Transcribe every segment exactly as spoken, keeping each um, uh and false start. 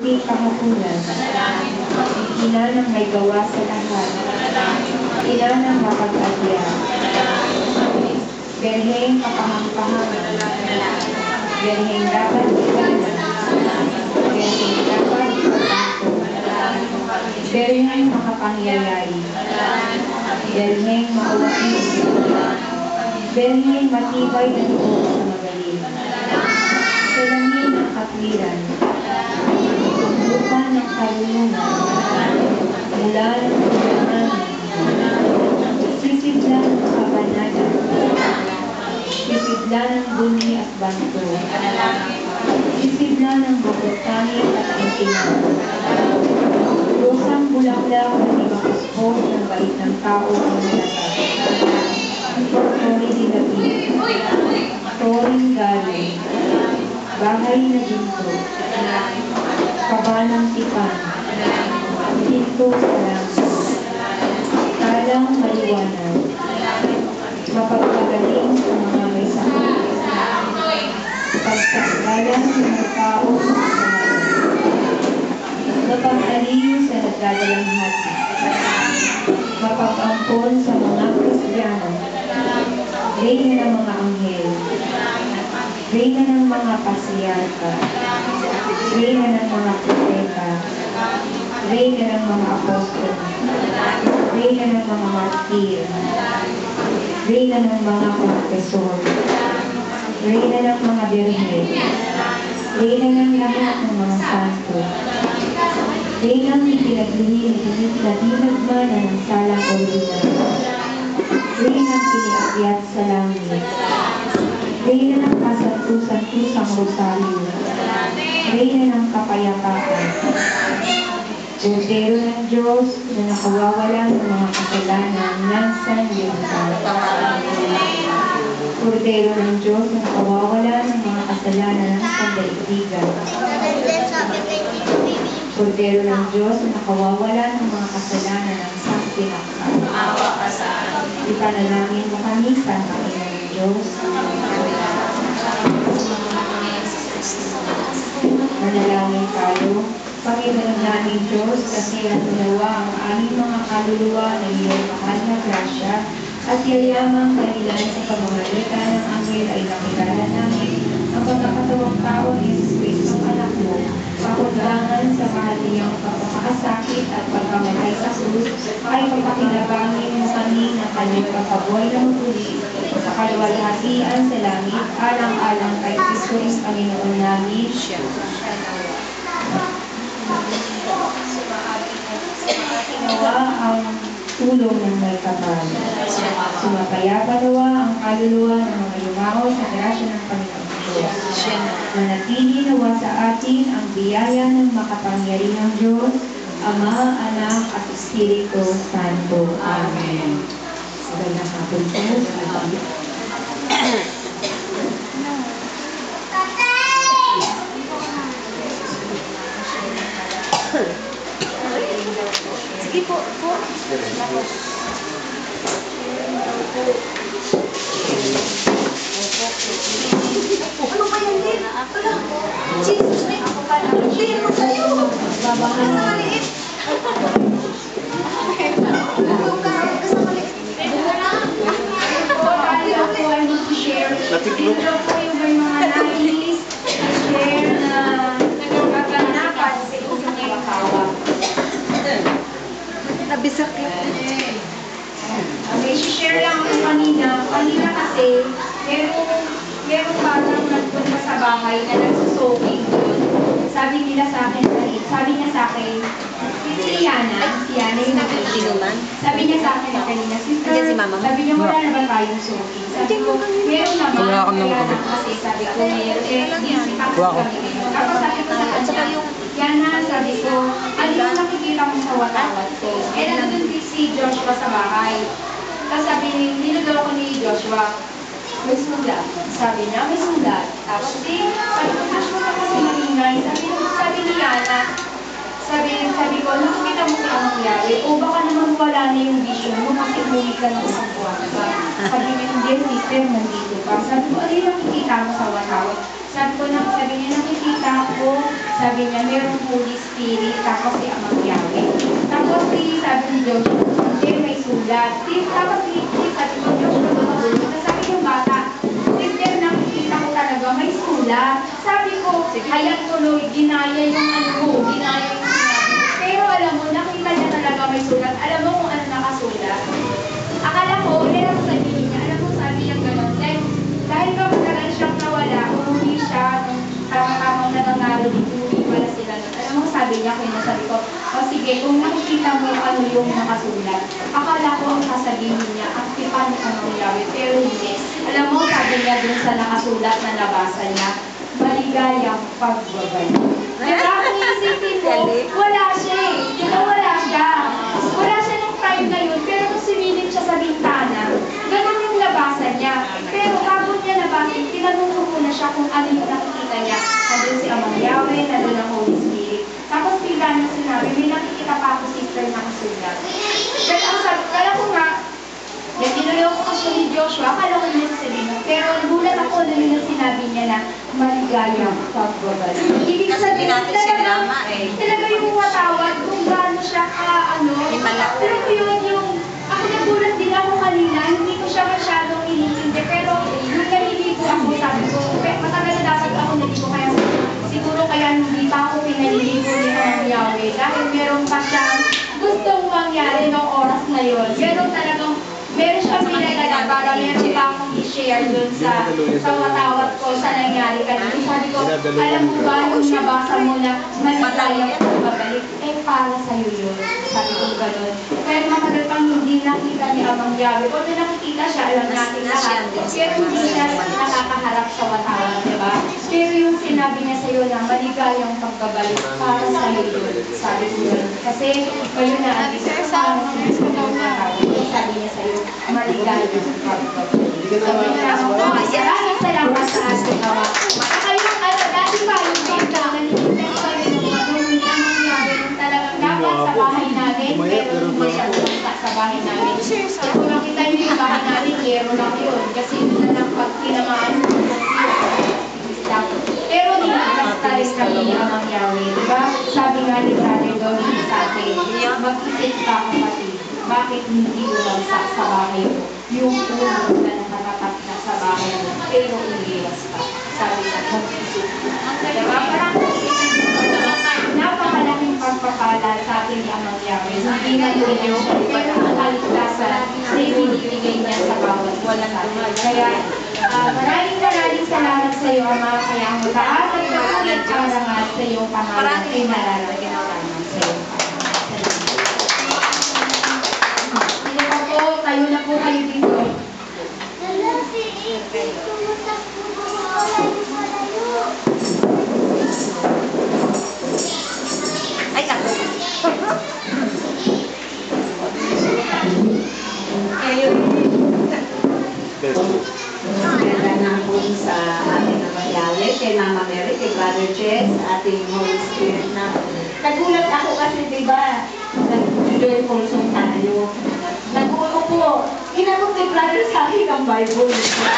aking kahapunan, ina ng may gawa sa lahat, ina ng mapag-adya, Berheng kapahang-pahangan, Berheng dapat iwanan, Berheng dapat ipagtanto, Berheng makapangyayari, Berheng mauwain, Berheng matibay na loob sa magaling, Salamin ng katwiran, Lupa ng karunungan, mula ng kailangan, sisidlan ng kabanalan, sisidlan ng buni at banto, sisidlan ng bukotangin at intinan, kusang bulaklak na di makuspos ng bait ng tao ang nalatag, Tori dilapit, Toring galing, bahay na ginto, kabanang tipan, pinto sa langit, talang maliwanag, mapagpagaling sa mga may sakit, pagsakbayan sa mga tao sa kasalanan, mapag-aliw sa nagdadalang hati, mapag-ampon sa mga Kristiyano, reyna ng mga anghel, reyna ng mga patriarka, reyna ng mga propeta, reyna ng mga apostol, reyna ng mga martir, reyna ng mga konfesor, reyna ng mga birhen, reyna ng lahat ng mga santo, reyna ng ipinaglihim na dinagman na ng salang original, reyna ng piniakyat sa langit, reyna ng kasantu-santusang rosaryo, reyna ng kapayapaan, Kordero ng Diyos na nakawawala ng mga kasalanan ng sanlibutan. Kordero ng Diyos na nakawawala ng mga kasalanan ng sandaigdigan. Kordero ng Diyos na nakawawala ng mga kasalanan ng santinakpan. Ipanalangin mo kami sa Panginoon ng Diyos. Manalangin tayo. Panginoon namin Diyos, kasi natunawa ang aming mga kaluluwa na iyong mahal na grasya at yayamang dahilan sa pamamagitan ng anghel ay nakilala namin ang pagkakatawang tao ni Jesus Cristo ang anak mo, pakundangan sa mahal niyang pagkakasakit at pagkamatay sa krus ay papakinabangin mo kami ng kanyang pagkabuhay na muli sa kaluwalhatian sa langit, alang-alang kay Kristo ang Panginoon namin. Nawa ang tulong ng may kapal. Sumapayapa nawa ang kaluluwa ng mga yumaon sa grasya ng Panginoon Diyos. Manatili nawa sa atin ang biyaya ng makapangyarihang Diyos, Ama, Anak, at Espiritu Santo. Amen. Magandang hapon po. Sige po, po. Ano ba yan din? Ala, Jesus, may ako pa na. Hindi, ano sa'yo? Babahan na maliit. Huwag ka sa maliit. Tayo po ay mag-share. Ito po yung may mga nais share na nagkaganapan sa isang makawa. Nabisak lang. Okay, share lang ako kanina. Kanina kasi, merong, merong batang nagpunta sa bahay na nagsusoking doon. Sabi nila sa akin, sabi niya sa akin, si Yana, si Yana yung nag-iinuman. Sabi niya sa akin kanina, sister, sabi niya wala naman tayong soking. Sabi ko, meron naman, kaya na kasi sabi ko, meron, eh, hindi pasok kami ngayon. Tapos sabi ko sa kanya, Yana, sabi ko, ano yung nakikita mo sa watawat ko? Eh, nandun din si Joshua sa bahay. Tapos sabi niya, nilugaw ko ni Joshua, may sulat. Sabi niya, may sulat. Tapos di, sabi ko, Joshua ka kasi maingay. Sabi, sabi ni Yana, sabi, sabi ko, nakikita mo sa nangyari, o baka naman wala na yung vision mo kasi umuwi ka ng isang buwan. Sabi niya, hindi, sister, nandito pa. Sabi ko, ano yung nakikita mo sa watawat? Sabi ko, sabi niya, nakikita ko, sabi niya, merong pulis Spirit, tapos si Amang Yahweh. Tapos si sabi ni Joshua, hindi may sulat. Di, tapos si sabi ni Joshua, tapos sabi yung bata, sister, nakikita ko talaga may sulat. Sabi ko, hayang tuloy, ginaya yung ano mo, ginaya yung sinabi. Pero alam mo, nakita niya talaga may sulat. Alam mo kung ano nakasulat? Akala ko, ulit ako sabihin niya, alam mo, sabi niya gano'n, like, dahil ba matagal siyang nawala, umuwi siya, nung tama-tamang nangangaral dito, umuwi pala sila nun. Alam mo, sabi niya, kaya nasabi ko, o sige, kung nakikita mo ano yung nakasulat, akala ko ang sasabihin niya, ang tipan niya ang mangyari, pero hindi. Alam mo, sabi niya dun sa nakasulat na nabasa niya, maligayang pagbabalik. Diba, kung isipin mo, wala siya eh. Diba, wala siya. Wala siya nung time na yun, pero nung sumilip siya sa bintana, ganun yung labasan niya. Pero habang niya labasin, tinanong ko muna siya kung ano yung nakikita niya. Nandun si Amang Yahweh, nandun ang Holy Spirit. Tapos bigla niya sinabi, may nakikita pa ako sister na kasulat. Pero ang sabi, kala ko nga, yung tinulaw ko siya ni Joshua, akala ko niya sasabihin mo. Pero gulat ako na yung sinabi niya na maligayang pagbabalik. Ibig sabihin, talaga, talaga yung matawad kung gaano siya ka, ano, pero yun yung, ako nagulat din ako kanina, hindi ko siya masyadong inintindi, pero nung naliligo ako, sabi ko, matagal na dapat ako naliligo, kaya siguro kaya hindi pa ako pinaliligo ni Amang Yahweh, dahil meron pa siyang gustong mangyari ng oras na yun. Meron talagang meron siyang pinagala para meron pa akong i-share dun sa sa watawat ko sa nangyari kanina. Sabi ko, alam mo ba yung nabasa mo na maligayang pagbabalik, eh para sa'yo yun. Sabi ko gano'n. Pero matagal pang hindi nakita ni Amang Yahweh. Kung nakikita siya, alam natin lahat. Pero hindi niya nakakaharap sa watawat, di ba? Pero yung sinabi niya sa'yo na maligayang pagbabalik, para sa'yo yun. Sabi ko yun. Kasi, ayun na, ang isa sa sabi niya sa'yo, maligayang pagbabalik. Sabi niya, maraming salamat sa ating Ama. Saka yung, ano, dati pa yung kanta, naninitin ko rin yung mga nung Amang Yahweh, yung talagang dapat sa bahay namin, pero masyadong sa bahay namin. So, kung nakita niyo yung bahay namin, yero lang yun. Kasi yun na lang pag tinamaan yung pero nilipas tayo kami ni Amang Yahweh, diba? Sabi nga ni Brother Dominic sa atin, mag-isip ka kapatid, bakit hindi ulamsak sa bahay mo? Yung ulo na nakatapat na sa bahay mo, pero umiwas ka. Sabi na, mag-isip ka. Diba? Parang napakalaking pagpapala sa atin ni Amang Yahweh. Hindi na yun yung kaligtasan na ibinibigay niya sa bawat walang atin. Kaya, Uh, maraming maraming salamat sa iyo, Ama, kaya ang taas at kakulit karangal sa iyong pangalan ay nararating naman sa iyong pangalan. Sino pa po? Tayo na po kayo dito. Ay, kako. Kayo. Maganda na po sa ating Amang Yahweh, kay Mama Mary, kay Brother Jess, ating Holy Spirit na. Nagulat ako kasi, di ba, nag-joyful song tayo. Nagulat po, inanong kay Brother sa akin ang Bible.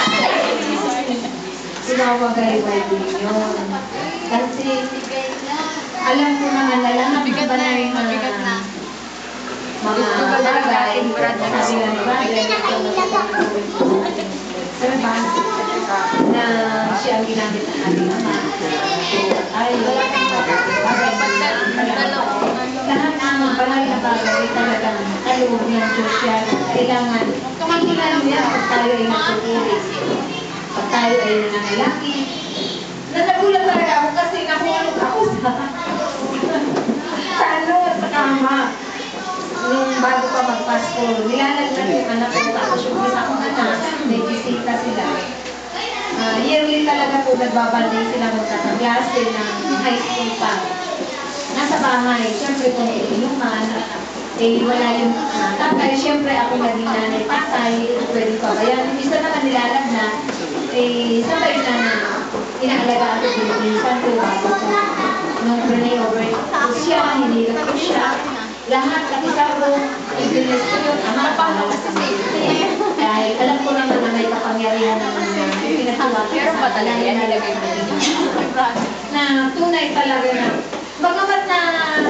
Sinawagay Bible yun. Kasi, alam ko naman na lang, Mabigat na rin, mabigat na. mga bagay, sabi nga ni Brother, diba? Na siya ang ginamit ng ating Ama. Ay, lahat ng mga banal na bagay talagang kaloob ng Diyos yan. Kailangan, hindi na lang yan pag tayo ay nagpupuri. Pag tayo ay nananalangin. Nanagulat talaga ako kasi nakulog ako sa sa ano, sa kama. Nung bago pa magpasko, nilalagnan yung anak ko, tapos yung isa kong anak, may bisita sila. Uh, yearly talaga po nagbabalday sila magkakaklase ng high school pa. Nasa bahay, siyempre kung inuman, eh wala yung uh, tatay, siyempre ako naging nanay, tatay, pwede pa ba yan? Isa naman nilalagnan, eh sabay na na inaalagaan ko pinilisan ko, bago ko nung pre-over ko siya, hinilag ko siya. Lahat ng isa ko, i-bless ko yun, ama, paano kasi safety. Dahil alam ko naman na may kapangyarihan naman na pinatuwa. Pero ba talaga yan nilagay mo? Na tunay talaga na, bagamat na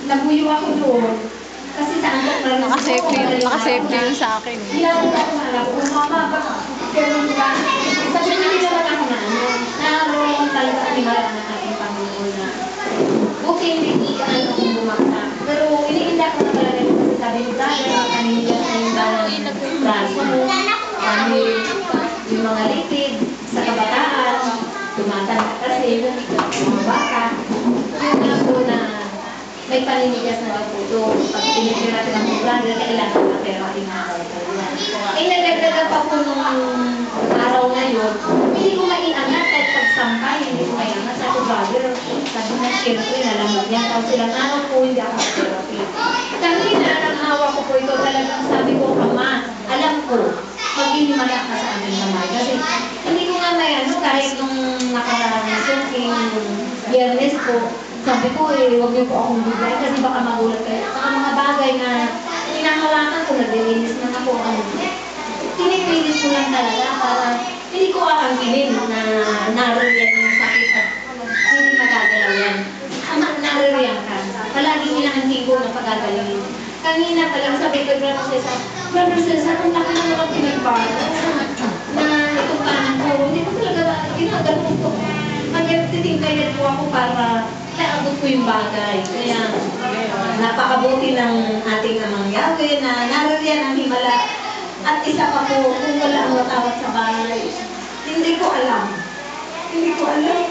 nabuyo ako doon. Kasi sa antok na rin. Nakasafety, nakasafety yun sa akin. Hinanap ako sa anak ko, mama, ba't ganun ba? Sabi ko, hindi naman ako na ano. Naroon talaga kami mahal ng ating Panginoon na buti hindi ano kung bumakta. Pero iniinda ko na talaga yun kasi sabi ni brother, kanina sa yung balang braso mo, kami yung mga litid sa kabataan, tumatanda kasi yung mga bata, yung lang po na may paninigas na po doon. Pag pinipin natin ang brother, kailangan na pero ating mga eh, nagdagdagan pa po nung araw na yun, hindi ko maiangat kahit pagsampay, hindi ko maiangat sa ako brother. Sabi na, syempre, nalamog niya. Tapos ilang araw po, hindi ako sa therapy. Kanina, nang hawa ko po ito, talagang sabi ko, Ama, alam ko, maghihimala ka sa aming kamay. Kasi hindi ko nga may ano, kahit nung nakaraang sunking biyernes po, sabi ko, eh, huwag niyo po akong bigay kasi baka magulat kayo. Saka mga bagay na pinahawakan ko, naglilinis na ako. Ano, tinipilis ko lang talaga para hindi ko aanginin na naririyan yung sakit at hindi magagalaw yan. Ama, naririyan ka. Palaging inahanting ko na pagagalingin. Kanina talagang sabi ko, Brother Cesar, Brother Cesar, ang laki na naman pinagbago na itong kanan ko. Hindi ko talaga ginagawa ko. Nag-titingkayan po ako para naabot ko yung bagay. Kaya napakabuti ng ating amang Yahweh na naririyan ang himala. At isa pa po, kung wala ang matawat sa bahay, hindi ko alam. Hindi ko alam.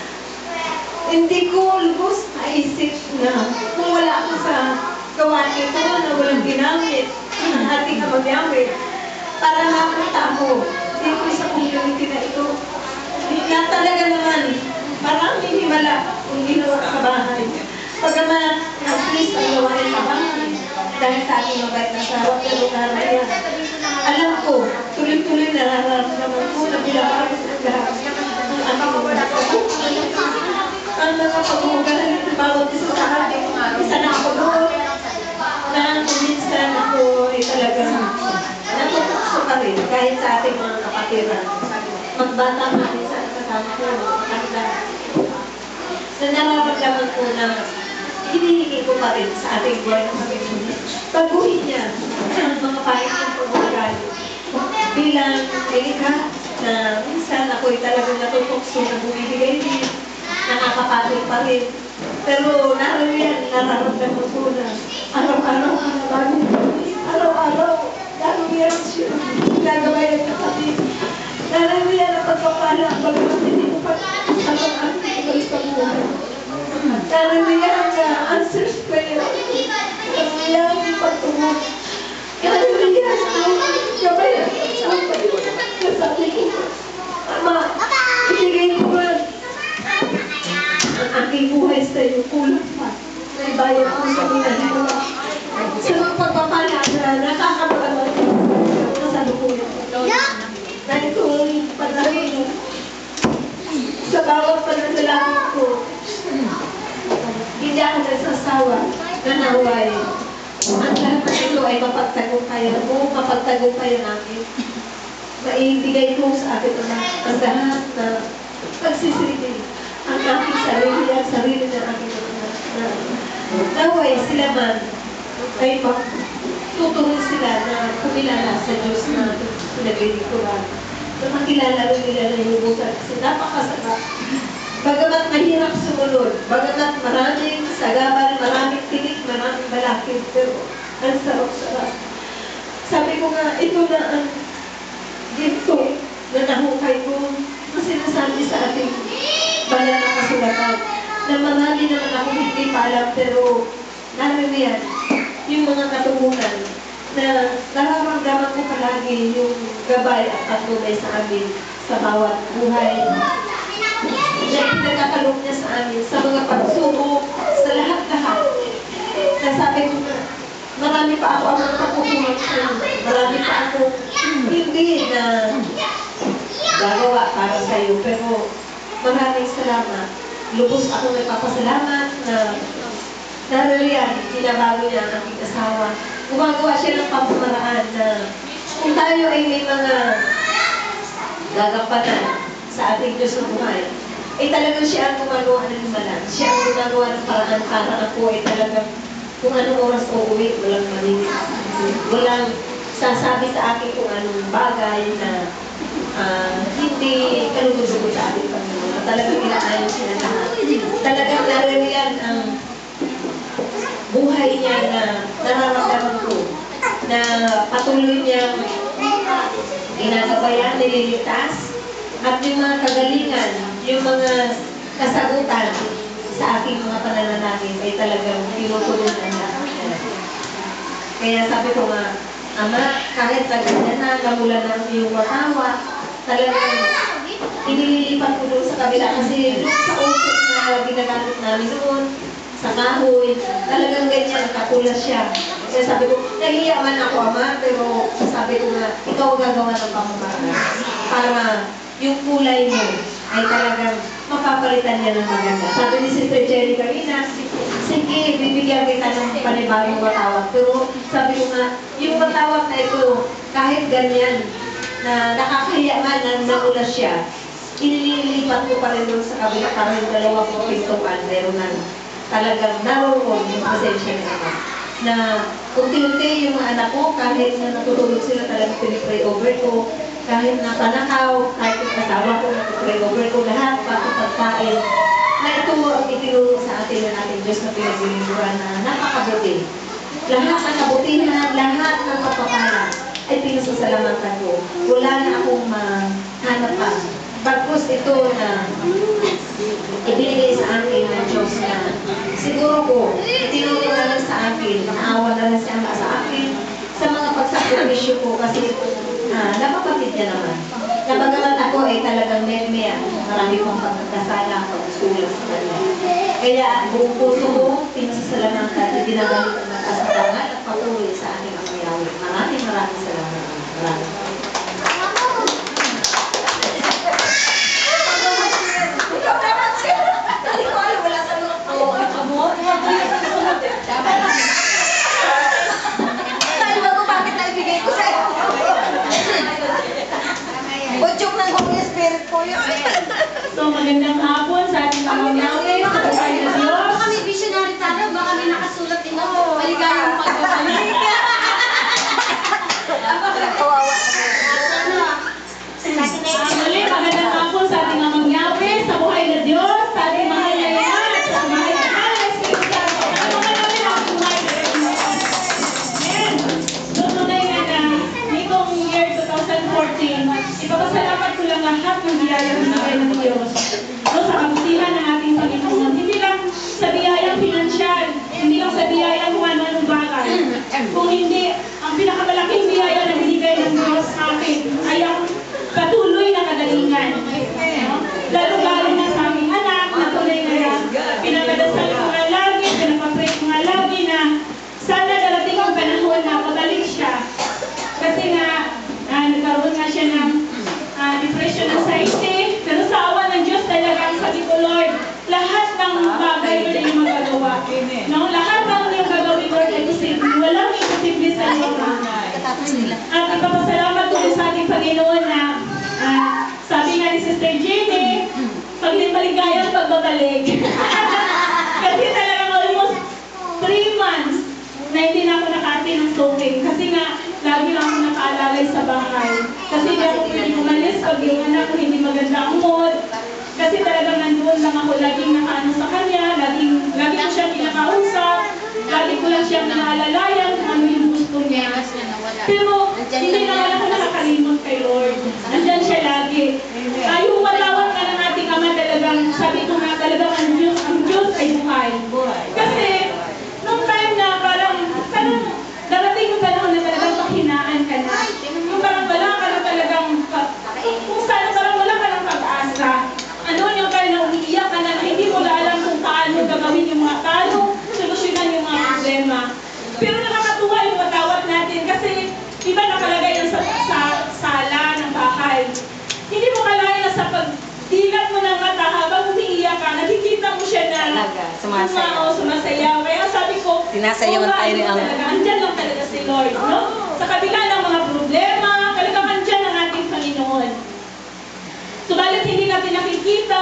Hindi ko lubos naisip na kung wala ako sa gawain ko na walang ginamit ng ating amang Yahweh para mapunta ako dito sa community na ito. Na talaga naman, maraming himala kung ginawa sa bahay. Pagkaman, na-please ang gawain sa bahay dahil sa aking mabait na asawa, pero karaya. Alam ko, tuloy-tuloy nararamdaman ko na bilabaras ang lahat ng aking mabait na asawa. Ang mga pag-uugalan ng bawat isa sa akin, isa na ako doon, na minsan ako ay talagang natutukso pa rin kahit sa ating mga kapatiran. Magbata pa rin sa kasama ko, magkakanda. Na nararamdaman ko na hinihingi ko pa rin sa ating buhay ng Panginoon. Baguhin niya ang mga pahit ng pag-uugali. Bilang Erika, na minsan ako'y talagang natutukso na bumibigay din, nakakapatid pa rin. Pero nararamdaman, nararamdaman ko na araw-araw ko na bago. Araw-araw, nararamdaman siya. Gagabayan na kami. Nararamdaman ang pagpapala ang bagamat hindi ko pa ang aking ibalik sa buhay. Nararamdaman na answers prayer. Nararamdaman ang pagtungod. Nararamdaman ang gabayan. Nasabi ko, Ama, ibigay ko ba ang aking buhay sa iyo, kulang pa. May bayad ko sa mga dito. Sa mga pagpapala na nakakabalaman ko na sa lukuyan. Dahil kung panahin sa bawat pananalangin ko, hindi ako nagsasawa na naway. Ang lahat na ito ay mapagtagumpayan mo, mapagtagumpayan namin. Maibigay ko sa akin ang lahat na pagsisilbi. Ang aking sarili, ang sarili ng aking mga na naway sila man ay tutuloy sila na kumilala sa Diyos na pinaglilikuran. Na makilala rin nila na hinubusan kasi napakasarap. Bagamat mahirap sumunod, bagamat maraming sagabal, maraming tinik, maraming balakid, pero ang sarap-sarap. Sabi ko nga, ito na ang ginto na nahukay ko na sinasabi sa ating banal na kasulatan na marami naman ako hindi pa alam, pero naririyan yung mga katuhunan na nararamdaman ko palagi yung gabay at patunay sa amin sa bawat buhay na pinagkakalog niya sa amin sa mga pagsubok, sa lahat-lahat. Nasabi ko na marami pa ako ang pagkukulang sa iyo, marami pa ako hindi na gagawa para sa iyo, pero maraming salamat. Lubos ako nagpapasalamat na naririyan, binabago niya ang aking asawa. Gumagawa siya ng pamamaraan na kung tayo ay may mga gagampanan sa ating Diyos na buhay, eh talagang siya ang gumagawa ng limanan. Siya ang gumagawa ng paraan para ako ay talagang kung anong oras uuwi, walang mali. Walang sasabi sa akin kung anong bagay na ah, hindi kalugusugo sa ating Panginoon. Talagang inaayos niya lahat. Talagang naririyan ang buhay niya na nararamdaman ko na patuloy niyang ginagabayan, nililigtas, at yung mga kagalingan, yung mga kasagutan sa aking mga pananalangin ay talagang tinutulungan niya. Kaya sabi ko nga, Ama, kahit na ganyan na, namula na yung watawa, talagang inililipat ko doon sa kabila kasi doon sa usok na ginagamit namin doon, sa kahoy, talagang ganyan, kapulas siya. Kaya sabi ko, nahiya man ako, Ama, pero sabi ko nga, ikaw ang gagawa ng pamamaga para yung kulay mo ay talagang mapapalitan niya ng maganda. Sabi ni Sister Jenny kanina, sige, bibigyan kita ng panibagong watawat. Pero sabi ko nga, yung watawat na ito, kahit ganyan, na nakakahiya man na naulas siya, inililipat ko pa rin doon sa kabila para yung dalawa kong pintuan, meron na talagang naroon yung pasensya niya naman. Na unti-unti yung mga anak ko, kahit na natutulog sila talagang pinipray over ko, kahit na panakaw, kahit yung asawa ko, natupray over ko, lahat, pati pagkain, na ito ang itinuro sa atin ng ating Diyos na pinaglilingkuran na napakabuti. Lahat ng kabutihan, lahat ng kapapala ay pinasasalamatan ko. Wala na akong mahanap pa. Pagpos ito na ibinigay sa akin ng Diyos na siguro ko, itinuro na lang sa akin, naawa na lang siya sa akin sa mga pagsakripisyo ko kasi ah, napapatid niya naman. Nabagamat ako ay talagang medmea, marami kong pagkakasala, pagsusulat sa kanya. Kaya buong puso ko, pinasasalamatan, ibinabalik ang nagkasalangan at patuloy sa aking ang mayawin. Maraming maraming salamat. Maraming. So magandang hapon sa ating mga Yahweh, sa buhay na Diyos. Baka may visionary tayo, baka may nakasulat din ako. Maligayang pagbabalik. Ah, muli, magandang hapon sa ating mga Yahweh, sa buhay na Diyos, sa ating mahal na Iman, at sa mahal na Mahal na Espiritu Santo. Ang mga namin ang buhay na Diyos. Amen. Tunay nga na, nitong year twenty fourteen, ipapasalamat ko lang lahat ng biyaya ng buhay ng Diyos. So, sa kabutihan ng ating Panginoon, hindi lang sa biyayang pinansyal, hindi lang sa biyayang kung ano-anong bagay. Kung hindi, ang pinakamalaking biyaya na binigay ng Diyos sa akin ay ang patuloy na kagalingan. No? Lalo-lalo na sa aming anak na tunay na pinagdadasal ko nga lagi, pinapapray ko nga lagi na sana darating ang panahon na pabalik siya. Kasi nga, ah, nagkaroon nga siya ng ah, depression anxiety, pero sa awa ng Diyos talagang sabi ko, Lord, lahat ng bagay Lord ay magagawa. No? Lahat ng yung gagawin, Lord, ay posible. Walang imposible sa iyo. At ipapasalamat ko sa ating Panginoon na ah, sabi nga ni Sister Jenny, paglimbaligayang pagbabalik. Kasi talagang almost three months na hindi na ako nakati ng soaking. Kasi nga, lagi lang ako nakaalalay sa bahay. Kasi hindi ako pwede umalis pag yung anak ko hindi maganda ang mood. Kasi talagang nandoon lang ako laging nakaano sa kanya, laging, lagi ko siyang kinakausap, lagi ko lang siyang naalalayan kung ano yung gusto niya. Pero hindi naman ako nakakalimot kay Lord. Nandyan siya lagi. Uh, yung matawag ka ng ating Ama talagang, sabi ko nga talagang ang Diyos, ang Diyos ay buhay. Kasi, nung time na parang, parang darating yung panahon na talagang pahinaan ka na. Yung parang wala ka na talagang, kung saan parang wala ka ng pag-asa. Ano yung kaya na umiiyak ka na, na hindi mo na alam kung paano gagawin yung mga paano, solusyonan yung mga problema. Pero nakakatuwa yung matawag natin kasi iba nakalagay yan sa, sa sala ng bahay. Hindi mo kalain na sa pagdilat mo ng mata habang umiiyak ka, nakikita mo siya na sumasayaw. sumasayaw. Kaya sabi ko, Sinasayawan tayo ni Ama. Andyan lang talaga si Lord. No? Sa kabila ng mga problema, talagang andyan ang ating Panginoon. Subalit hindi natin nakikita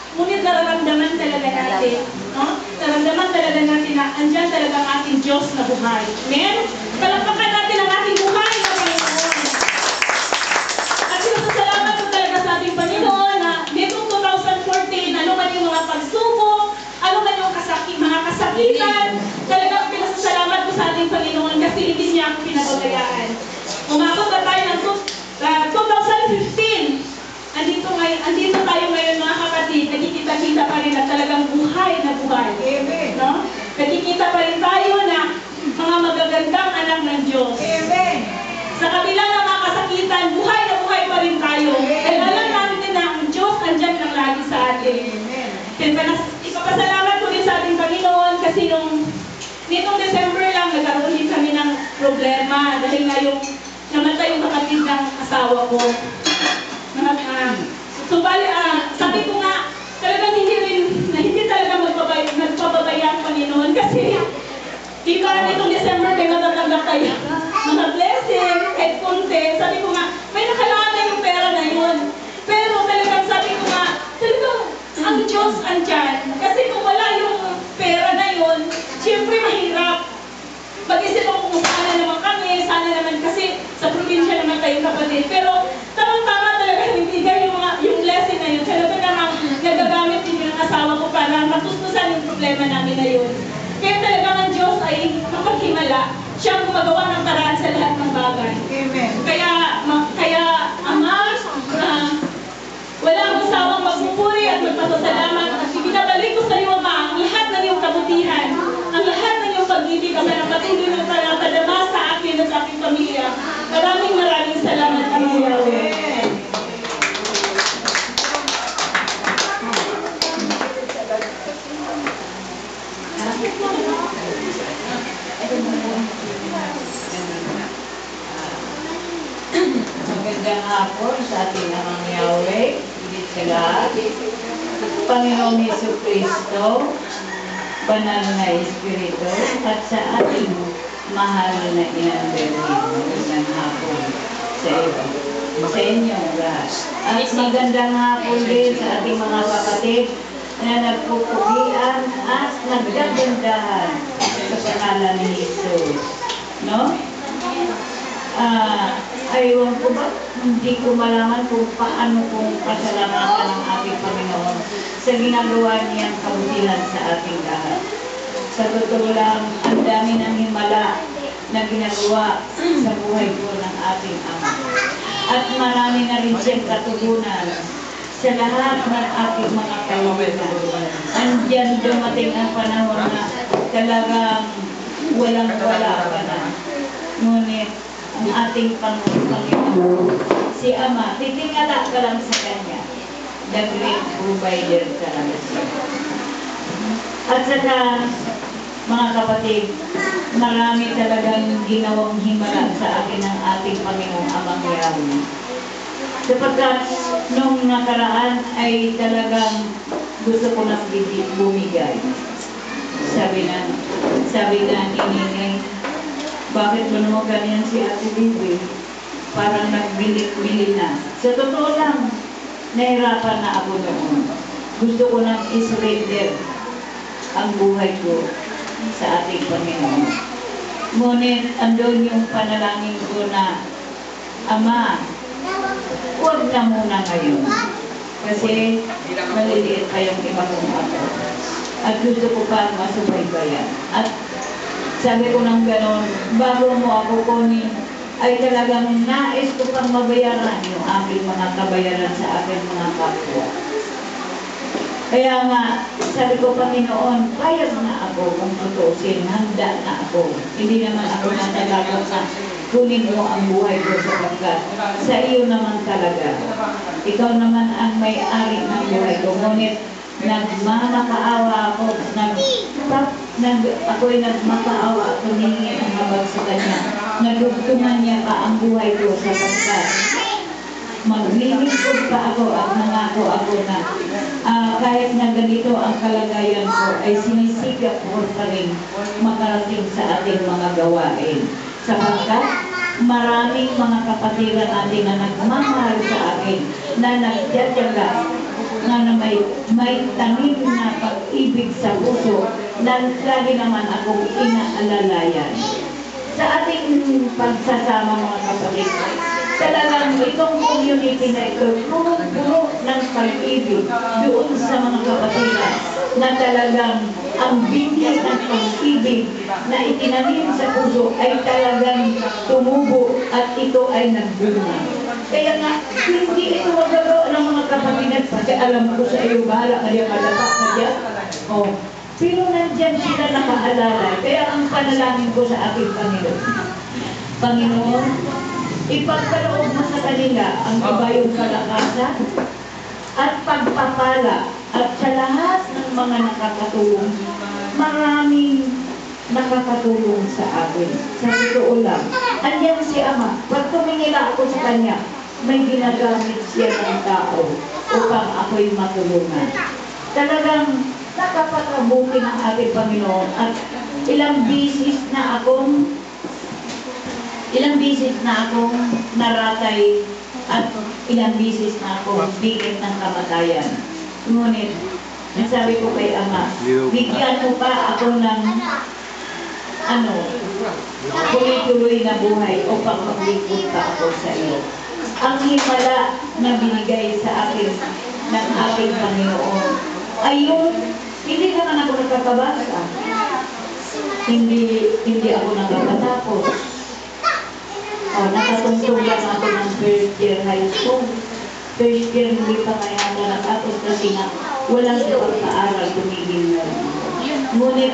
Ngunit nararamdaman talaga natin, no? Nararamdaman talaga natin na andyan talaga ang ating Diyos na buhay. Amen? Palakpakan natin ang ating buhay na Panginoon. At sinasalamat ko talaga sa ating Panginoon na nitong two thousand fourteen, ano man yung mga pagsubok, ano man yung kasakit, mga kasakitan, talagang pinasasalamat ko sa ating Panginoon kasi hindi niya ako pinababayaan. Umabot na tayo ng two thousand fifteen. Andito, ngayon, andito tayo ngayon mga kapatid, nakikita-kita pa rin na talagang buhay na buhay. Amen. No? Nakikita pa rin tayo na mga magagandang anak ng Diyos. Amen. Sa kabila ng mga kasakitan, buhay na buhay pa rin tayo. Dahil alam natin na ang Diyos andyan lang lagi sa atin. Amen. Ipapasalamat ko rin sa ating Panginoon kasi nung nitong December lang nagkaroon din kami ng problema dahil nga yung namatay yung kapatid ng asawa ko. Mga uh, so bali, uh, sabi ko nga, talagang hindi rin, na hindi talaga magpabay, magpababaya ang Panginoon kasi di ba nitong December may matatanggap tayo mga blessing, kahit konti. Sabi ko nga, may nakalaan na yung pera na yun. Pero talagang sabi ko nga, talagang ang Diyos andyan. Kasi kung wala yung pera na yun, siyempre mahirap. Mag-isip ako kung sana naman kami, sana naman kasi sa probinsya naman tayo kapatid. Pero tamang-tama talaga ibigay yung mga yung blessing na yun. Talaga namang nagagamit din yung asawa ko para matustusan yung problema namin na yun. Kaya talaga ang Diyos ay mapaghimala. Siya ang gumagawa ng paraan sa lahat ng bagay. Amen. Kaya, ma, kaya Ama, uh, wala akong sawang magpupuri at magpapasalamat at ibinabalik ko sa iyo, Ama, ang lahat ng iyong kabutihan, ang lahat ng iyong pag-ibig, ang patuloy ng padama sa akin at sa aking pamilya. Maraming maraming salamat, Ama Yahweh. Magandang hapon sa ating Amang Yahweh, higit sa lahat, Panginoong Jesucristo, Banal na Espiritu, at sa ating mahal na Inang Berlin. Magandang hapon sa iyo, sa inyong lahat. At magandang hapon din sa ating mga kapatid na nagpupugian at nagdagandahan sa pangalan ni Jesus. No? Ah, uh, aywan ko ba? Hindi ko malaman kung paano kung pasalamatan ng ating Panginoon sa ginagawa niyang kabutihan sa ating lahat. Sa totoo lang, ang dami ng himala na ginagawa sa buhay ko ng ating Ama. At marami na rin siyang katugunan sa lahat ng ating mga kaibigan. Andiyan dumating ang panahon na talagang walang-wala ka na. Ngunit, ang ating Panginoon, si Ama, titingala ka lang sa Kanya. The great provider talaga siya. At saka, mga kapatid, marami talagang ginawang himala sa akin ng ating Panginoong Amang Yahweh. Sapagkat nung nakaraan ay talagang gusto ko nang bumigay. Sabi na, sabi na ni Ninay, bakit mo naman ganyan si Ate Bibi? Parang nagbilit-bilit na. Sa totoo lang, nahirapan na ako noon. Gusto ko nang isurrender ang buhay ko sa ating Panginoon. Ngunit andun yung panalangin ko na, Ama, huwag na muna ngayon. Kasi maliliit pa yung iba kong ako. At gusto ko pa masubaybayan. At sabi ko nang gano'n, bago mo ako kunin, ay talagang nais ko pang mabayaran yung aking mga kabayaran sa aking mga kapwa. Kaya nga, sabi ko, Panginoon, payag na ako kung tutusin, handa na ako. Hindi naman ako natalagang na kunin mo ang buhay ko sapagkat sa iyo naman talaga. Ikaw naman ang may-ari ng buhay ko. Ngunit, nagmamakaawa ako, nag, nag, ako'y nagmakaawa at humingi ang habag sa Kanya. Nagugtungan niya pa ang buhay ko sapagkat maglilingkod pa ako at nangako ako na uh, kahit na ganito ang kalagayan ko ay sinisikap ko pa rin makarating sa ating mga gawain. Sapagkat maraming mga kapatiran natin na nagmamahal sa akin na nagdadyaga na, na may, may tanim na pag-ibig sa puso na lagi naman akong inaalalayan. Sa ating pagsasama mga kapatid, talagang itong community na ito, puno-puno ng pag-ibig doon sa mga kapatid na talagang ang bingkit ng pag-ibig na itinanim sa puso ay talagang tumubo at ito ay nagbunga. Kaya nga, hindi ito magagawa ng mga kapatid at pati alam ko sa iyo, bahala ka diyan, malapa ka diyan. Oh. Pero nandyan sila nakaalala. Kaya ang panalangin ko sa aking Panginoon, Panginoon, ipagkaloob mo sa kanila ang kabayong kalakasan at pagpapala at sa lahat ng mga nakakatulong, maraming nakakatulong sa akin. Sa totoo lang, andyan si Ama. Pag tumingila ako sa Kanya, may ginagamit siya ng tao upang ako'y matulungan. Talagang nakapakabuti ng ating Panginoon at ilang bisis na akong ilang bisis na akong naratay at ilang bisis na akong bigit ng kamatayan. Ngunit, nasabi ko kay Ama, bigyan mo pa ako ng ano, tuloy-tuloy na buhay upang maglingkod pa ako sa iyo. Ang himala na binigay sa akin ng ating Panginoon ay yung hindi naman ako nagkakabasa. Hindi, hindi ako nakakatapos. O, nakatungtong lang ako ng first year high school. First year hindi pa kaya ako natapos kasi nga walang pagkaaral, tumigil na. Ngunit,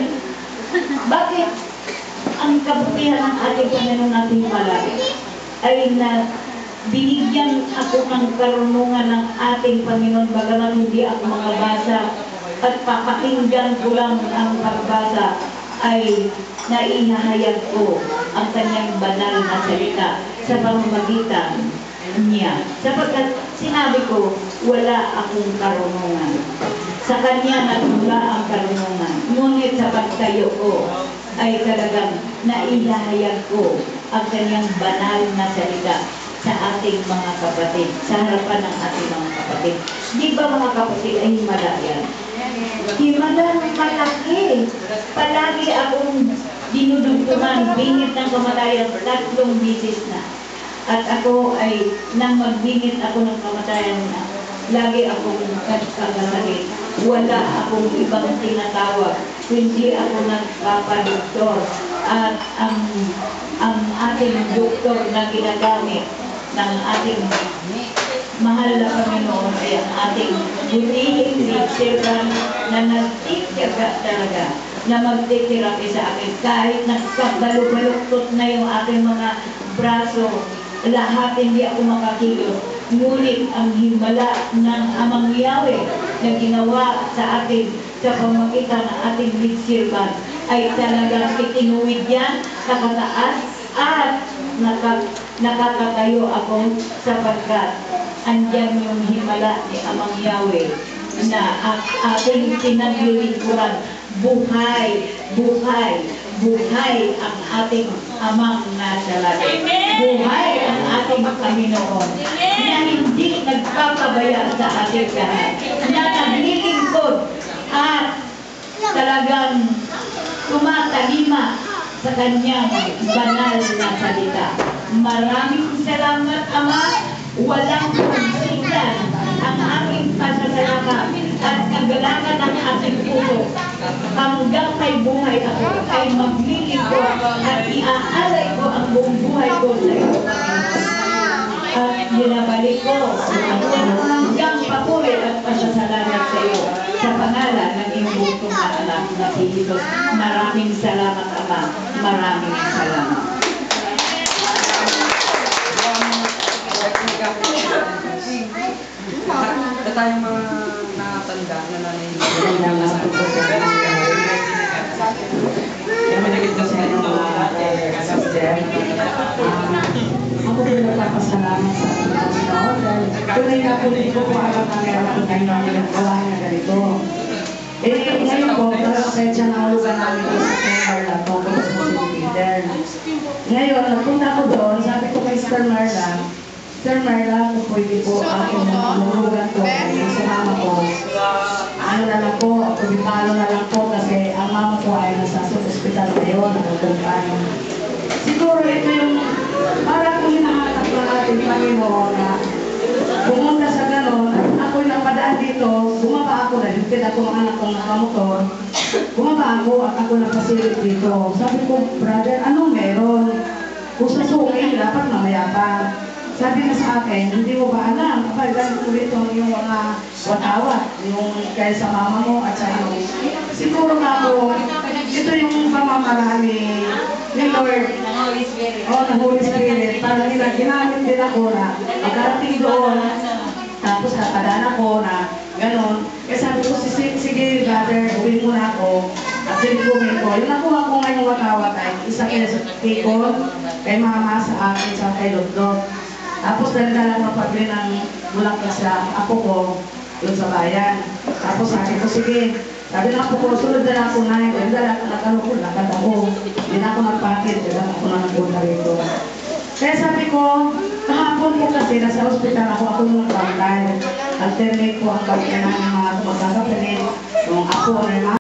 bakit ang kabutihan ng ating Panginoon nating malaki ay na binigyan ako ng karunungan ng ating Panginoon bagaman hindi ako makabasa at papakinggan ko lang ang pagbasa ay naihahayag ko ang kanyang banal na salita sa pamamagitan niya. Sapagkat sinabi ko, wala akong karunungan. Sa kanya nagmula ang karunungan. Ngunit sa pagtayo ko ay talagang naihahayag ko ang kanyang banal na salita sa ating mga kapatid, sa harapan ng ating mga kapatid. Di ba mga kapatid ay himala yan? Himala malaki. Palagi akong dinudugtungan, bingit ng kamatayan tatlong bisis na. At ako ay, nang magbingit ako ng kamatayan na, lagi akong nagkakasakit. Wala akong ibang tinatawag, kundi ako nagpapadoktor. At ang, ang ating doktor na ginagamit ng ating mahal na Panginoon ay ang ating butihing litseran na nagtityaga talaga na magtitirapi sa akin. Kahit nagkabalubalotot na yung aking mga braso, lahat hindi ako makakilos. Ngunit ang himala ng Amang Yahweh na ginawa sa atin sa pamagitan ng ating litseran ay talagang itinuwid yan, nakataas at naka, nakakatayo ako sapagkat andyan yung himala ni Amang Yahweh na at ating pinaglilingkuran. Buhay, buhay, buhay ang ating Amang nasa langit. Buhay ang ating Panginoon na hindi nagpapabaya sa ating lahat, na naglilingkod at talagang tumatalima sa kanyang banal na salita. Maraming salamat, Ama. Walang pagsitan ang aming pasasalamat at kagalakan ng ating puso. Hanggang may buhay ako ay maglilingkod at iaalay ko ang buong buhay ko sa iyo. At binabalik ko ang hanggang papuri at pasasalamat sa iyo sa pangalan ng iyong butong na anak na si Jesus. Maraming salamat, Ama. Maraming salamat. Na tayong mga nakatanda na nanay. Yung managit na sa ito Ako po nagpapasalamat sa ating Panginoon dahil tunay na po dito po alam na meron ang Panginoon yung gawa na ganito. Eh, ngayon po, nakakapensya na ulugan namin ko sa Marla, tungkol sa si Peter. Ngayon, nagpunta ko doon, sabi ko kay Sister Marla, Sir Marla, kung pwede po aking mamulugan ko ay sa mama ko. Ano na lang po, pagpipalo na lang po kasi ang mama ko ay nasa ospital ngayon. Nagpuntaan. Siguro ito yung para kung hinahanap na natin Panginoon na pumunta sa ganon, at ako'y napadaan dito, bumaba ako na, hintid ako ang anak kong nakamotor, bumaba ako at ako napasilip dito. Sabi ko, brother, anong meron? Kung sa suking, dapat mamaya pa. Sabi na sa akin, hindi mo ba alam? Kapag ganit mo dito yung mga watawat, yung kaya sa mama mo at sa iyo. Siguro nga ako, ito yung pamamaraan ni, ni Lord. O, ng Holy Spirit. Para nila, ginamit din ako na magkarating doon. Tapos napadaan ako na gano'n. Kaya sabi ko, sige, sige brother, uwi muna ako. At sinigumin ko. Yung nakuha ko ngayong watawat ay isa kaya sa tikon, kay mama sa akin, sa kay Lodlot. Tapos dala-dala ko pabili ng bulak sa apo ko doon sa bayan. Tapos sabi ko, sige. Sabi ng apo ko, sunod na ako na yun. Dala ko nakalukod, lakad ako. Hindi na ako nagpakit, dala ako na nagpunta rito. Kaya sabi ko, kahapon ko kasi nasa ospital ako, ako nung quarantine. Alternate ko ang pagkain ng mga magkakapalit, yung apo na